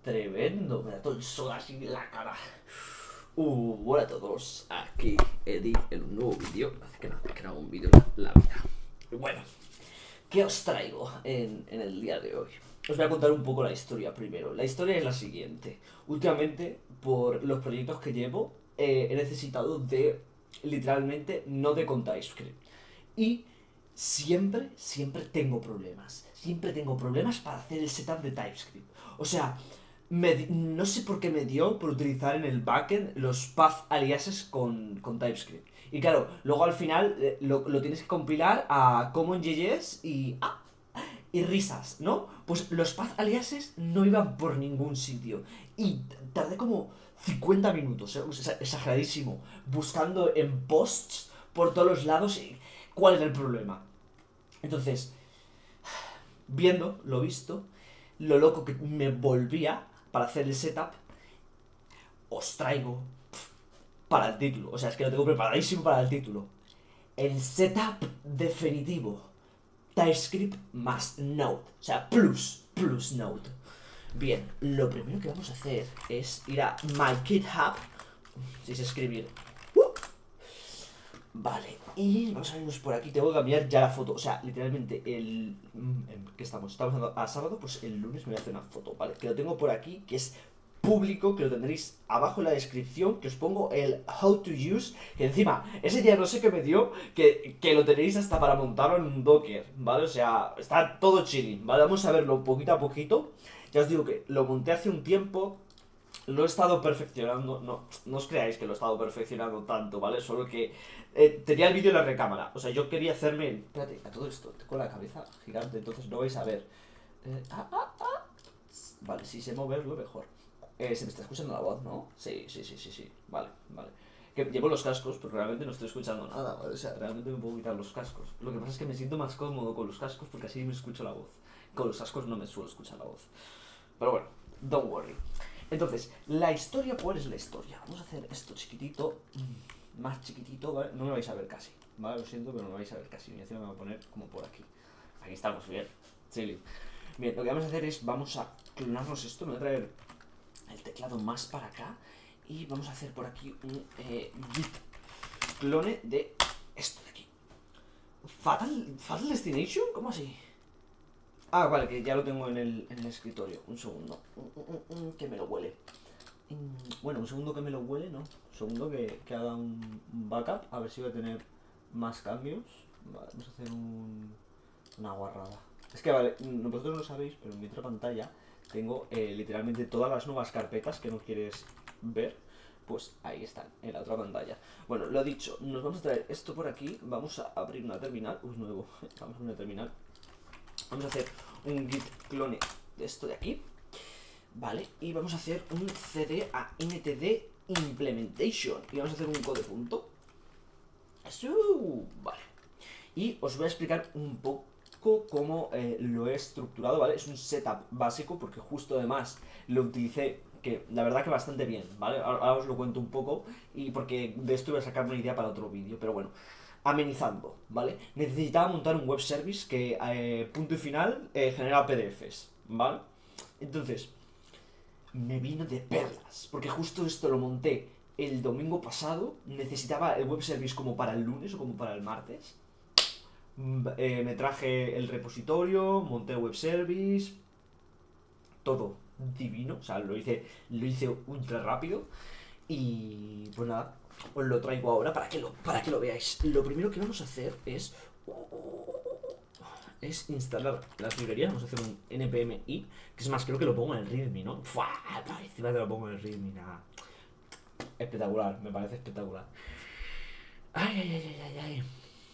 Tremendo, me da todo el sol así en la cara. Hola a todos, aquí Eddie en un nuevo vídeo. Hace que no grabo un vídeo en la vida. Bueno, ¿qué os traigo en el día de hoy? Os voy a contar un poco la historia primero. La historia es la siguiente. Últimamente, por los proyectos que llevo, he necesitado de, literalmente, Node con TypeScript. Y siempre tengo problemas. Siempre tengo problemas para hacer el setup de TypeScript. O sea, no sé por qué me dio por utilizar en el backend los path aliases con TypeScript. Y claro, luego al final lo tienes que compilar a CommonJS y risas, ¿no? Pues los path aliases no iban por ningún sitio. Y tardé como 50 minutos, exageradísimo, buscando en posts por todos los lados cuál era el problema. Entonces, viendo lo visto, lo loco que me volvía para hacer el setup, os traigo para el título. O sea, es que lo tengo preparadísimo para el título. El setup definitivo. TypeScript más Node. O sea, plus Node. Bien, lo primero que vamos a hacer es ir a My GitHub. Si se escribir. Vale, y vamos a vernos por aquí. Tengo que cambiar ya la foto. O sea, literalmente el... ¿Qué estamos? Estamos a sábado, pues el lunes me voy a hacer una foto, ¿vale? Que lo tengo por aquí, que es público, que lo tendréis abajo en la descripción, que os pongo el how to use, que encima, ese día no sé qué me dio, que lo tenéis hasta para montarlo en un Docker, ¿vale? O sea, está todo chilling, ¿vale? Vamos a verlo poquito a poquito. Ya os digo que lo monté hace un tiempo, lo he estado perfeccionando, no os creáis que lo he estado perfeccionando tanto, ¿vale? Solo que tenía el vídeo en la recámara, o sea, yo quería hacerme... Espérate, a todo esto, tengo la cabeza gigante, entonces no vais a ver. Vale, si sé moverlo, mejor. Se me está escuchando la voz, ¿no? Sí, vale. Que llevo los cascos, pero realmente no estoy escuchando nada, ¿vale? O sea, realmente me puedo quitar los cascos. Lo que pasa es que me siento más cómodo con los cascos porque así me escucho la voz. Con los cascos no me suelo escuchar la voz. Pero bueno, don't worry. Entonces, la historia, ¿cuál es la historia? Vamos a hacer esto chiquitito, más chiquitito, ¿vale? No me vais a ver casi, ¿vale? Lo siento, pero no me vais a ver casi. Y encima me voy a poner como por aquí. Aquí estamos, bien. Chilling. Bien, lo que vamos a hacer es, vamos a clonarnos esto, me voy a traer el teclado más para acá y vamos a hacer por aquí un git clone de esto de aquí. ¿Fatal Destination? ¿Cómo así? Ah, vale, que ya lo tengo en el escritorio. Un segundo. Que me lo huele. Bueno, un segundo que me lo huele, ¿no? Un segundo que haga un backup. A ver si voy a tener más cambios. Vale, vamos a hacer una guarrada. Es que, vale, vosotros no lo sabéis, pero en mi otra pantalla tengo literalmente todas las nuevas carpetas que no quieres ver. Pues ahí están, en la otra pantalla. Bueno, lo dicho, nos vamos a traer esto por aquí. Vamos a abrir una terminal. Nuevo. Vamos a abrir una terminal. Vamos a hacer un git clone de esto de aquí. Vale, y vamos a hacer un cd a ntd implementation. Y vamos a hacer un code punto. Vale. Y os voy a explicar un poco cómo lo he estructurado, ¿vale? Es un setup básico porque justo además lo utilicé, que la verdad que bastante bien, ¿vale? Ahora os lo cuento un poco y porque de esto voy a sacar una idea para otro vídeo, pero bueno. Amenizando, ¿vale? Necesitaba montar un web service que, punto y final, genera PDFs, ¿vale? Entonces, me vino de perlas, porque justo esto lo monté el domingo pasado, necesitaba el web service como para el lunes o como para el martes. Me traje el repositorio, monté el web service, todo divino, o sea, lo hice ultra rápido y pues nada, os lo traigo ahora para que lo veáis. Lo primero que vamos a hacer es instalar las librerías. Vamos a hacer un npmi, que es más, creo que lo pongo en el readme, ¿no? Encima te lo pongo en el readme, nada. Espectacular, me parece espectacular. Ay.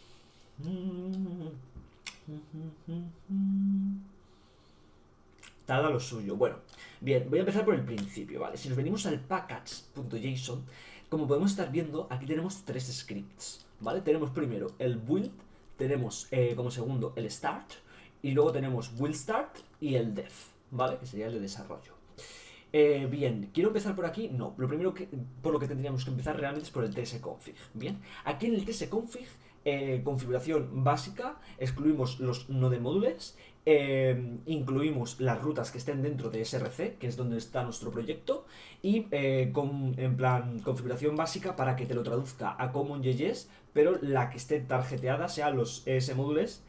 Tarda lo suyo. Bueno, bien, voy a empezar por el principio, ¿vale? Si nos venimos al package.json, como podemos estar viendo, aquí tenemos tres scripts, ¿vale? Tenemos primero el build, tenemos como segundo el start, y luego tenemos build start y el dev, ¿vale? Que sería el de desarrollo. Bien, ¿quiero empezar por aquí? No, lo primero por lo que tendríamos que empezar realmente es por el tsconfig. Bien, aquí en el tsconfig, configuración básica, excluimos los node modules, incluimos las rutas que estén dentro de SRC, que es donde está nuestro proyecto, y en plan configuración básica para que te lo traduzca a CommonJS, pero la que esté tarjeteada sea los ES-módulos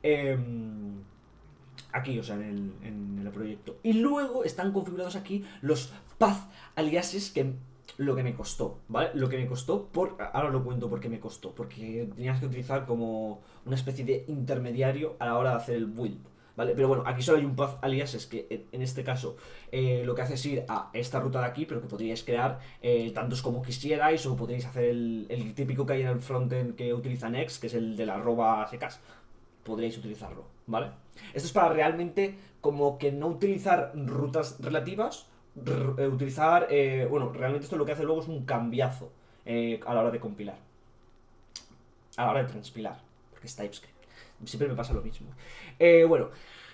aquí, o sea, en el proyecto. Y luego están configurados aquí los path aliases, que lo que me costó, ¿vale? Lo que me costó, ahora lo cuento por qué me costó, porque tenías que utilizar como una especie de intermediario a la hora de hacer el build, ¿vale? Pero bueno, aquí solo hay un path aliases que en este caso lo que hace es ir a esta ruta de aquí, pero que podríais crear tantos como quisierais, o podríais hacer el típico que hay en el frontend que utiliza Next, que es el de la arroba secas. Podríais utilizarlo, ¿vale? Esto es para realmente como que no utilizar rutas relativas, utilizar, bueno, realmente esto lo que hace luego es un cambiazo a la hora de compilar, a la hora de transpilar, porque es TypeScript. Siempre me pasa lo mismo. Bueno,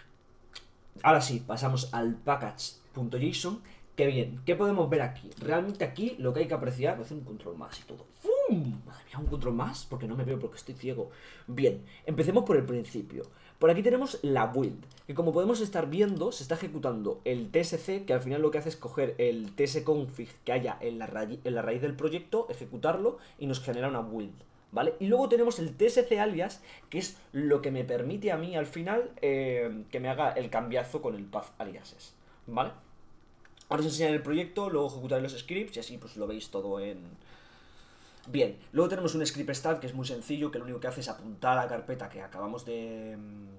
ahora sí, pasamos al package.json. Que bien, ¿qué podemos ver aquí? Realmente aquí lo que hay que apreciar, voy a hacer un control más y todo. ¡Fum! Madre mía, un control más, porque no me veo porque estoy ciego. Bien, empecemos por el principio. Por aquí tenemos la build, que como podemos estar viendo, se está ejecutando el tsc, que al final lo que hace es coger el tsconfig que haya en la raíz del proyecto, ejecutarlo y nos genera una build, ¿vale? Y luego tenemos el tsc alias, que es lo que me permite a mí al final que me haga el cambiazo con el path aliases, ¿vale? Ahora os enseñaré el proyecto, luego ejecutaré los scripts y así pues lo veis todo en... Bien, luego tenemos un script start que es muy sencillo, que lo único que hace es apuntar a la carpeta que acabamos de...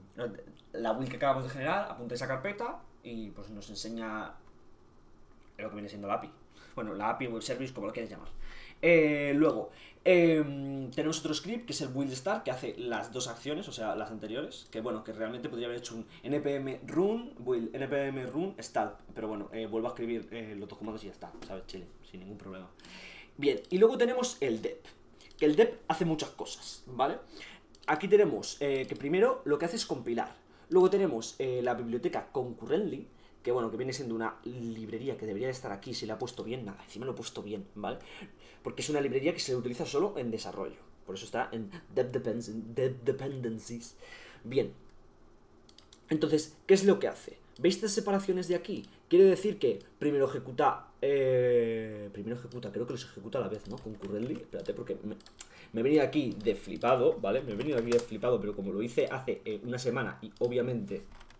la build que acabamos de generar, apunta esa carpeta y pues nos enseña lo que viene siendo la API. Bueno, la API Web Service, como lo quieras llamar. Luego, tenemos otro script que es el build start, que hace las dos acciones, o sea, las anteriores, que bueno, que realmente podría haber hecho un npm run build, npm run start, pero bueno, vuelvo a escribir los dos comandos y ya está, ¿sabes? Chile, sin ningún problema. Bien, y luego tenemos el dep, que el dep hace muchas cosas, ¿vale? Aquí tenemos que primero lo que hace es compilar, luego tenemos la biblioteca concurrently, que bueno, que viene siendo una librería que debería de estar aquí, si la he puesto bien, nada, encima lo he puesto bien, ¿vale? Porque es una librería que se utiliza solo en desarrollo, por eso está en Dev Dependencies. Bien, entonces, ¿qué es lo que hace? ¿Veis estas separaciones de aquí? Quiere decir que primero ejecuta, creo que los ejecuta a la vez, ¿no? Concurrently, espérate, porque me he venido aquí de flipado, ¿vale? Me he venido aquí de flipado, pero como lo hice hace una semana y obviamente...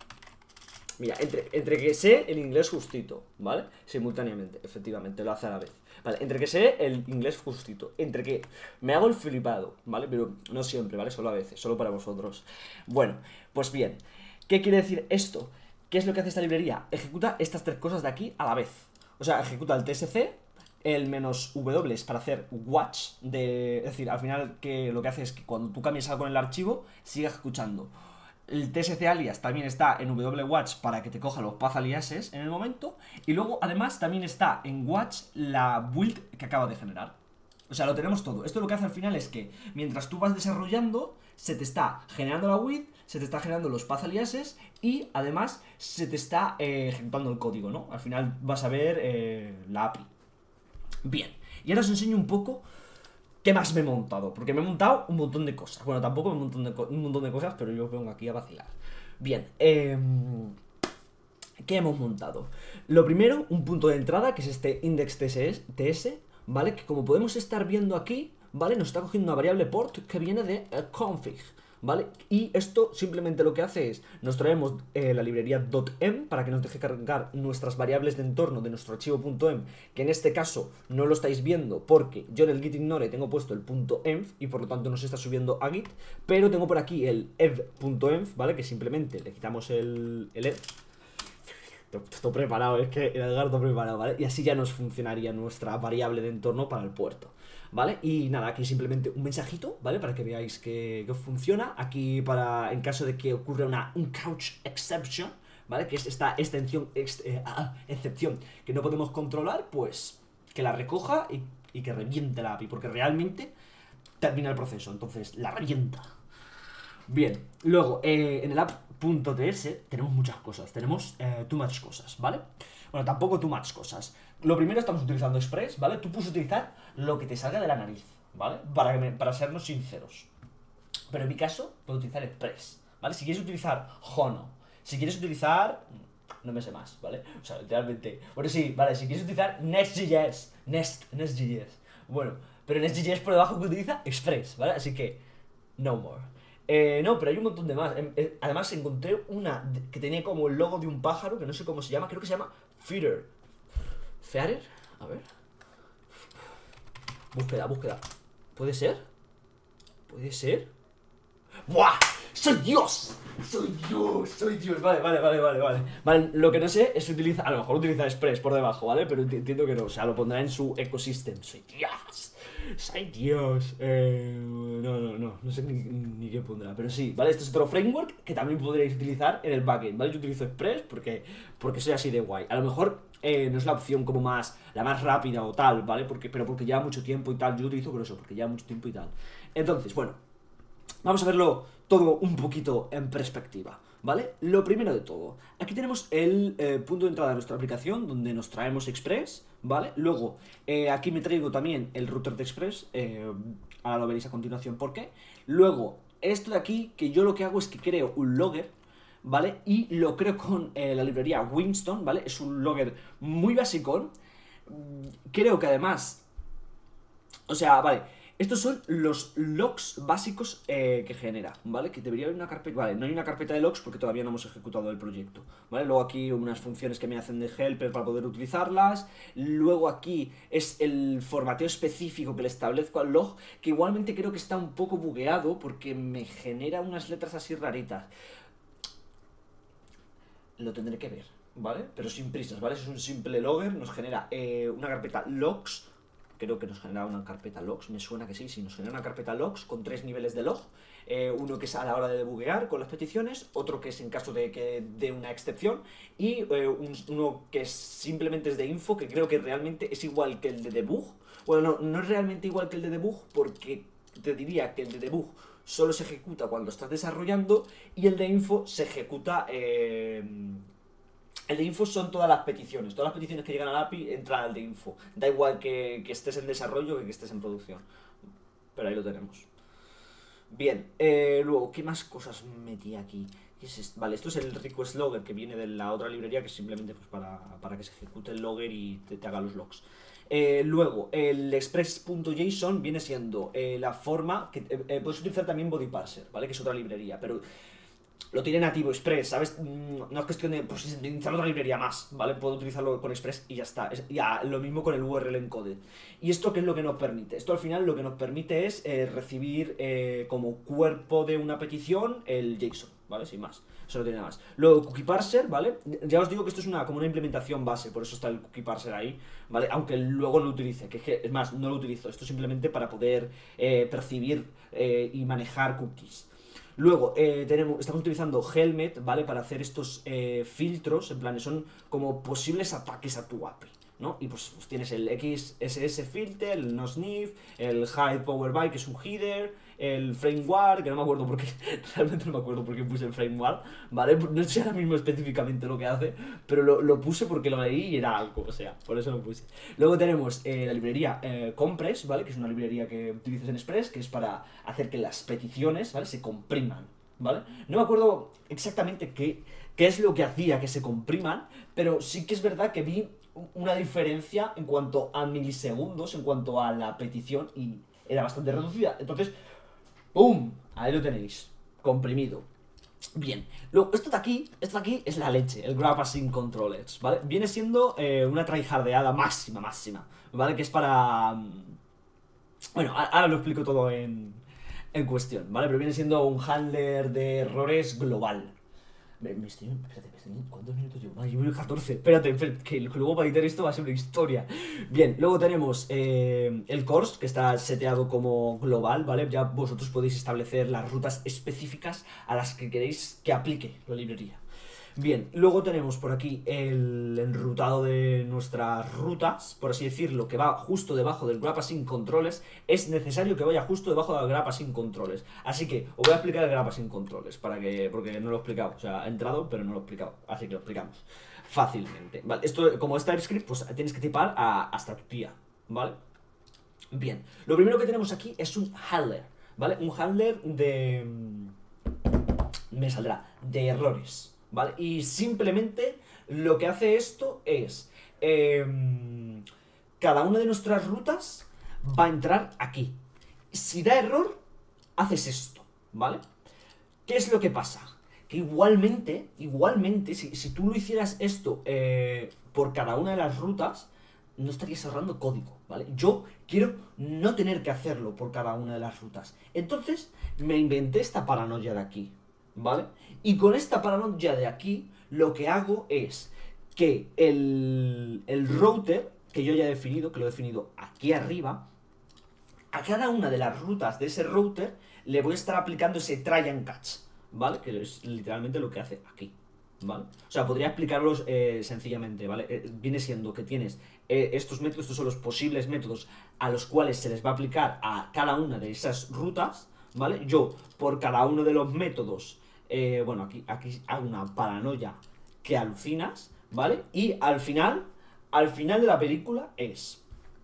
Mira, entre que sé el inglés justito, ¿vale? Simultáneamente, efectivamente, lo hace a la vez. Vale, entre que sé el inglés justito, entre que me hago el flipado, ¿vale? Pero no siempre, ¿vale? Solo a veces, solo para vosotros. Bueno, pues bien, ¿qué quiere decir esto? ¿Qué es lo que hace esta librería? Ejecuta estas tres cosas de aquí a la vez. O sea, ejecuta el tsc, el -w es para hacer watch, es decir, al final que lo que hace es que cuando tú cambias algo en el archivo, siga escuchando. El tsc alias también está en wwatch para que te coja los path aliases en el momento. Y luego, además, también está en watch la build que acaba de generar. O sea, lo tenemos todo. Esto lo que hace al final es que mientras tú vas desarrollando, se te está generando la build, se te está generando los path aliases y además se te está ejecutando el código, ¿no? Al final vas a ver la API. Bien, y ahora os enseño un poco qué más me he montado, porque me he montado un montón de cosas. Bueno, tampoco un montón de cosas, pero yo vengo aquí a vacilar. Bien, ¿qué hemos montado? Lo primero, un punto de entrada, que es este index.ts, ¿vale? Que como podemos estar viendo aquí, ¿vale? Nos está cogiendo una variable port que viene de config, ¿vale? Y esto simplemente lo que hace es, nos traemos la librería .env para que nos deje cargar nuestras variables de entorno de nuestro archivo .env, que en este caso no lo estáis viendo porque yo en el git ignore tengo puesto el .env y por lo tanto no se está subiendo a git, pero tengo por aquí el ev.env, ¿vale? Que simplemente le quitamos el ev. Todo preparado, es que el Edgar todo preparado, ¿vale? Y así ya nos funcionaría nuestra variable de entorno para el puerto, ¿vale? Y nada, aquí simplemente un mensajito, ¿vale? Para que veáis que funciona. Aquí para, en caso de que ocurra un couch exception, ¿vale? Que es esta excepción que no podemos controlar, pues que la recoja y que reviente la API, porque realmente termina el proceso, entonces la revienta. Bien, luego en el app.ts tenemos muchas cosas, tenemos too much cosas, ¿vale? Bueno, tampoco too much cosas. Lo primero estamos utilizando Express, ¿vale? Tú puedes utilizar lo que te salga de la nariz, ¿vale? Para sernos sinceros. Pero en mi caso, puedo utilizar Express, ¿vale? Si quieres utilizar Hono, Si quieres utilizar... No me sé más, ¿vale? O sea, literalmente... Bueno, sí, vale, si quieres utilizar Nest.js. Nest.js. Bueno, pero Nest.js por debajo que utiliza Express, ¿vale? Así que... No more. No, pero hay un montón de más. Además encontré una que tenía como el logo de un pájaro, que no sé cómo se llama, creo que se llama Feeder. ¿Feeder? A ver. Búsqueda. ¿Puede ser? ¿Puede ser? ¡Buah! ¡Soy Dios! ¡Soy Dios! Vale. Vale, lo que no sé es utilizar... A lo mejor utiliza Express por debajo, ¿vale? Pero entiendo que no, o sea, lo pondrá en su ecosystem. ¡Soy Dios! ¡Soy Dios! No sé ni qué pondrá. Pero sí, ¿vale? Este es otro framework que también podréis utilizar en el backend, ¿vale? Yo utilizo Express porque soy así de guay. A lo mejor no es la opción como más... La más rápida o tal, ¿vale? Pero porque lleva mucho tiempo y tal. Yo lo utilizo por eso, porque lleva mucho tiempo y tal. Entonces, bueno, vamos a verlo todo un poquito en perspectiva, ¿vale? Lo primero de todo, aquí tenemos el punto de entrada de nuestra aplicación, donde nos traemos Express, ¿vale? Luego, aquí me traigo también el router de Express, ahora lo veréis a continuación por qué. Luego, esto de aquí, que yo lo que hago es que creo un logger, ¿vale? Y lo creo con la librería Winston, ¿vale? Es un logger muy básico. Creo que además... O sea, vale, estos son los logs básicos que genera, ¿vale? Que debería haber una carpeta... Vale, no hay una carpeta de logs porque todavía no hemos ejecutado el proyecto, ¿vale? Luego aquí unas funciones que me hacen de helper para poder utilizarlas. Luego aquí es el formateo específico que le establezco al log, que igualmente creo que está un poco bugueado porque me genera unas letras así raritas. Lo tendré que ver, ¿vale? Pero sin prisas, ¿vale? Es un simple logger, nos genera una carpeta logs. Creo que nos genera una carpeta logs, me suena que sí, nos genera una carpeta logs con 3 niveles de log. Uno que es a la hora de debuguear con las peticiones, otro que es en caso de que dé una excepción, y uno que simplemente es de info, que creo que realmente es igual que el de debug. Bueno, no es realmente igual que el de debug, porque te diría que el de debug solo se ejecuta cuando estás desarrollando, y el de info se ejecuta... El de info son todas las peticiones que llegan al API entran al de info. Da igual que estés en desarrollo que estés en producción. Pero ahí lo tenemos. Bien, luego, ¿qué más cosas metí aquí? ¿Qué es esto? Vale, esto es el request logger que viene de la otra librería, que es simplemente pues, para que se ejecute el logger y te haga los logs. Luego, el express.json viene siendo la forma que puedes utilizar también body parser, ¿vale? Que es otra librería, pero lo tiene nativo Express, ¿sabes? No es cuestión de pues, utilizar otra librería más, ¿vale? Puedo utilizarlo con Express y ya está. Ya, lo mismo con el URL encoded. ¿Y esto qué es lo que nos permite? Esto al final lo que nos permite es recibir como cuerpo de una petición el JSON, ¿vale? Sin más. Eso no tiene nada más. Luego, cookie parser, ¿vale? Ya os digo que esto es como una implementación base, por eso está el cookie parser ahí, ¿vale? Aunque luego lo utilice, es más, no lo utilizo. Esto simplemente para poder percibir y manejar cookies. Luego, estamos utilizando Helmet, ¿vale? Para hacer estos filtros, en plan, son como posibles ataques a tu API, ¿no? Y pues tienes el XSS filter, el NoSniff, el Hide Power By, que es un header, el FrameWar, que no me acuerdo por qué, realmente no me acuerdo por qué puse el FrameWar, ¿vale? No sé ahora mismo específicamente lo que hace, pero lo puse porque lo leí y era algo, o sea, por eso lo puse. Luego tenemos la librería Compress, ¿vale? Que es una librería que utilizas en Express, que es para hacer que las peticiones, ¿vale? Se compriman, ¿vale? No me acuerdo exactamente qué es lo que hacía que se compriman, pero sí que es verdad que vi una diferencia en cuanto a milisegundos, en cuanto a la petición, y era bastante reducida. Entonces, ¡pum! Ahí lo tenéis, comprimido. Bien, luego, esto de aquí es la leche, el Grab Async Controllers, ¿vale? Viene siendo una tryhardeada máxima, ¿vale? Que es para... Bueno, ahora lo explico todo en cuestión, ¿vale? Pero viene siendo un handler de errores global. Espérate, ¿cuántos minutos llevo? Llevo 14. Espérate, que luego para editar esto va a ser una historia. Bien, luego tenemos el course, que está seteado como global, ¿vale? Ya vosotros podéis establecer las rutas específicas a las que queréis que aplique la librería. Bien, luego tenemos por aquí el enrutado de nuestras rutas, por así decirlo, que va justo debajo del Grab Async Controllers. Es necesario que vaya justo debajo del Grab Async Controllers. Así que os voy a explicar el Grab Async Controllers, porque no lo he explicado. O sea, he entrado, pero no lo he explicado. Así que lo explicamos fácilmente. Vale, esto, como es TypeScript, pues tienes que tipar hasta tu tía, ¿vale? Bien, lo primero que tenemos aquí es un handler, ¿vale? Un handler de... me saldrá, de errores, ¿vale? Y simplemente lo que hace esto es... cada una de nuestras rutas va a entrar aquí. Si da error, haces esto, ¿vale? ¿Qué es lo que pasa? Que igualmente, si tú lo hicieras esto por cada una de las rutas, no estarías ahorrando código, ¿vale? Yo quiero no tener que hacerlo por cada una de las rutas. Entonces, me inventé esta paranoia de aquí, ¿vale? Y con esta paranoia de aquí, lo que hago es que el router, que yo ya he definido, que lo he definido aquí arriba, a cada una de las rutas de ese router le voy a estar aplicando ese try and catch, ¿vale? Que es literalmente lo que hace aquí, ¿vale? O sea, podría explicarlos sencillamente, ¿vale? Viene siendo que tienes estos métodos, estos son los posibles métodos a los cuales se les va a aplicar a cada una de esas rutas, ¿vale? Yo, por cada uno de los métodos, bueno, aquí hago una paranoia que alucinas, ¿vale? Y al final de la película es...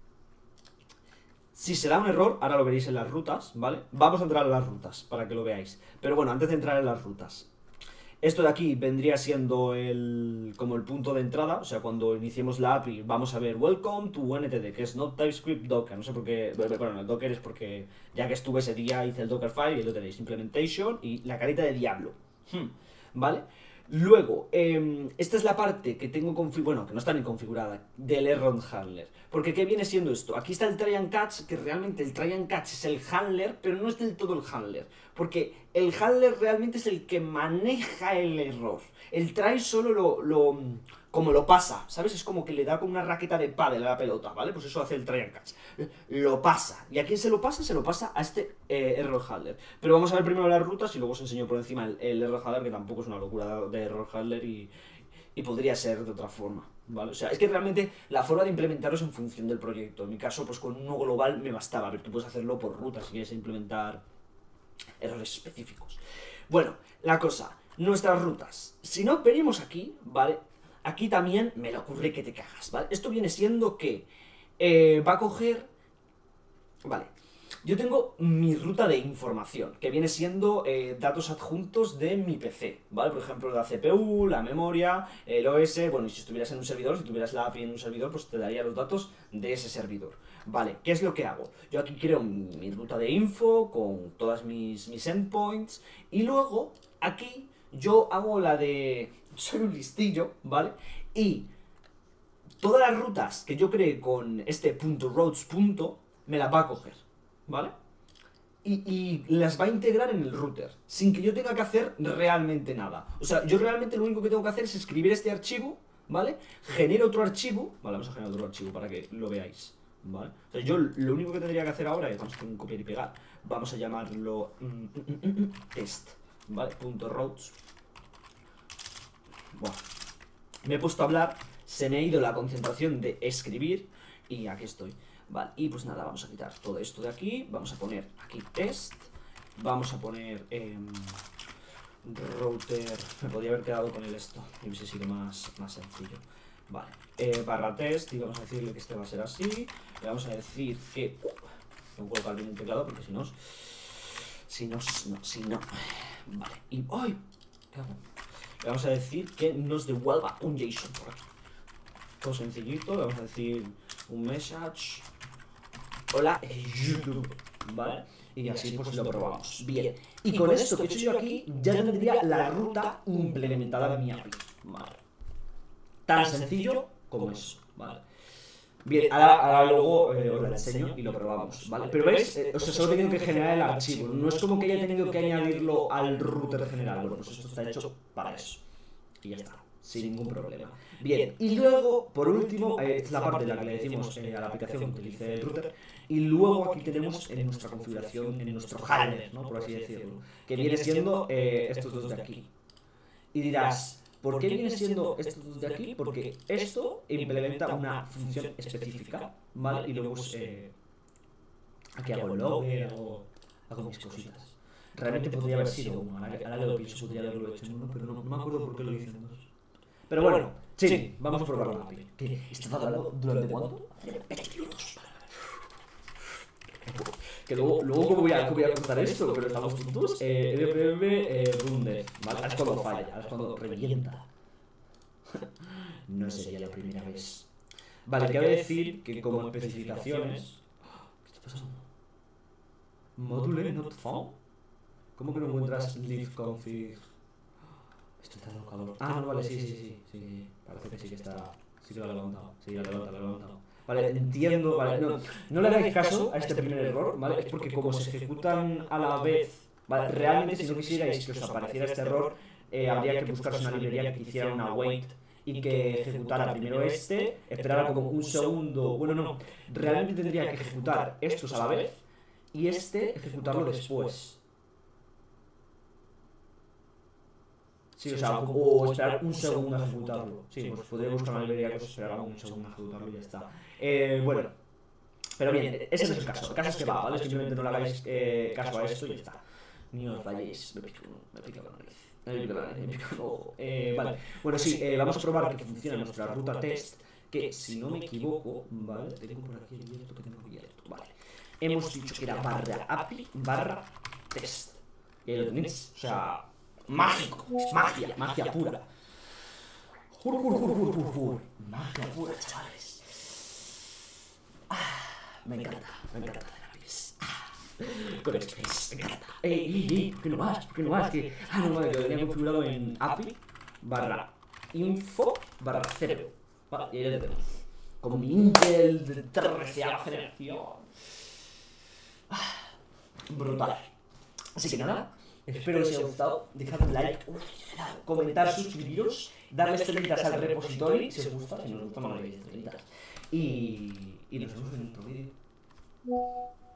Si se da un error, ahora lo veréis en las rutas, ¿vale? Vamos a entrar en las rutas para que lo veáis. Pero bueno, antes de entrar en las rutas, esto de aquí vendría siendo como el punto de entrada. O sea, cuando iniciemos la API vamos a ver Welcome to NTD, que es Not TypeScript Docker. No sé por qué, bueno, el Docker es porque ya que estuve ese día hice el Dockerfile y lo tenéis, Implementation y la carita de diablo, ¿vale? Luego, esta es la parte que tengo bueno, que no está ni configurada, del error handler. Porque ¿qué viene siendo esto? Aquí está el try and catch, que realmente el try and catch es el handler, pero no es del todo el handler. Porque el handler realmente es el que maneja el error. El try solo como lo pasa, ¿sabes? Es como que le da con una raqueta de pádel a la pelota, ¿vale? Pues eso hace el try and catch. Lo pasa. ¿Y a quién se lo pasa? Se lo pasa a este error handler. Pero vamos a ver primero las rutas y luego os enseño por encima el error handler, que tampoco es una locura de error handler y podría ser de otra forma, ¿vale? O sea, es que realmente la forma de implementarlo es en función del proyecto. En mi caso, pues con uno global me bastaba. A ver, tú puedes hacerlo por rutas si quieres implementar errores específicos. Bueno, la cosa, nuestras rutas. Si no venimos aquí, ¿vale? Aquí también me le ocurre que te cagas, ¿vale? Esto viene siendo que va a coger... Vale, yo tengo mi ruta de información, que viene siendo datos adjuntos de mi PC, ¿vale? Por ejemplo, la CPU, la memoria, el OS, bueno, y si estuvieras en un servidor, si tuvieras la API en un servidor, pues te daría los datos de ese servidor. Vale, ¿qué es lo que hago? Yo aquí creo mi ruta de info con todas mis endpoints y luego aquí yo hago la de... Soy un listillo, ¿vale? Y todas las rutas que yo creé con este .roads. Me las va a coger, ¿vale? Y las va a integrar en el router, sin que yo tenga que hacer realmente nada. O sea, yo realmente lo único que tengo que hacer es escribir este archivo, ¿vale? Genero otro archivo, vale, vamos a generar otro archivo para que lo veáis, ¿vale? O sea, yo lo único que tendría que hacer ahora es, vamos a hacer un copiar y pegar, vamos a llamarlo test, ¿vale? .roads. Bueno, me he puesto a hablar, se me ha ido la concentración de escribir y aquí estoy. Vale, y pues nada, vamos a quitar todo esto de aquí, vamos a poner aquí test, vamos a poner router, me podría haber quedado con el esto, y hubiese sido más sencillo. Vale, barra test, y vamos a decirle que este va a ser así, le vamos a decir que... tengo que colocar bien el teclado porque si no... Vale, y... ¡ay! ¿Qué hago? Le vamos a decir que nos devuelva un JSON por aquí. Todo sencillito, le vamos a decir un message. Hola, YouTube, ¿vale? Y así pues lo probamos. Bien. Y con esto que he hecho yo aquí, ya tendría la ruta implementada en mi API. Vale. Tan sencillo como eso, ¿vale? Bien, ahora luego os la enseño y lo probamos, ¿vale? Pero veis, o sea, solo tengo que generar el archivo. No es como que haya tenido que añadirlo al router general. Bueno, pues esto está hecho para eso. Y ya está, sin ningún problema. Bien, y luego, por último, esta es la parte en la que le decimos a la aplicación que utilice el router. Y luego aquí tenemos en nuestra configuración, en nuestro handler, ¿no? Por así decirlo. Que viene siendo estos dos de aquí. Y dirás... ¿Por qué viene siendo estos dos de aquí? Porque esto implementa una función específica, ¿vale? Y luego pues, aquí hago el logger, hago mis cositas. Realmente podría haber sido uno, ahora que lo pienso, podría haberlo hecho en uno, pero no me acuerdo por qué lo hice en dos. Pero bueno, sí, vamos a probar la API. ¿Qué estaba hablando durante cuánto? que luego voy a contar esto, pero estamos juntos. RPM Runde, ¿vale? Ahora es cuando falla, ahora es cuando revienta. No sería la primera vez. Vale, cabe decir que como especificaciones... ¿Qué está pasando? Module not found. ¿Cómo que no encuentras live config? Esto está dando calor. Ah, no, vale, sí. Parece que sí que está... Sí que lo ha levantado. Sí, lo ha levantado. Vale, entiendo, vale, no le hagáis caso a este primer error, ¿vale? Es porque como se ejecutan a la vez, ¿vale? Realmente si no quisierais que os apareciera este error, habría que buscarse una librería que hiciera una wait y que ejecutara primero esperara como un segundo, bueno, no, realmente tendría que ejecutar estos a la vez y ejecutarlo después. Sí, o sea, o esperar un segundo a ejecutarlo. Sí, pues podría buscar una librería que os esperara un segundo a ejecutarlo y ya está. Bueno, pero bien, ese no es el caso. El caso es que va, ¿vale? Simplemente no le hagáis caso a esto y ya está. Ni os vayáis. Me pica la nariz. Me pica el ojo. Vale, bueno, sí, vamos a probar que funciona nuestra ruta test. Que si no me equivoco, ¿vale? Tengo por aquí abierto, vale. Hemos dicho que era barra API barra test. Y ahí lo tenéis. O sea, mágico. Es magia pura. Magia pura, chavales. Me encanta Terapis. Con Express, me encanta. ¿Por qué no más? Que, no, vale, que lo tenía configurado en API barra info barra 0. Vale, y ahí lo tenemos. Con mi Intel de 13ª generación. Brutal. Así que nada, espero que os haya gustado. Dejad un like, comentar, suscribiros, darle estrellitas al repository si os gusta. Si no os gusta, no le deis estrellitas. Y nos vemos en otro vídeo.